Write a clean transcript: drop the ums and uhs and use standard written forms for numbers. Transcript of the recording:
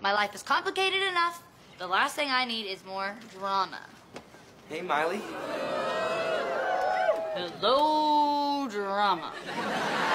My life is complicated enough. The last thing I need is more drama. Hey, Miley. Hellloooo Drama.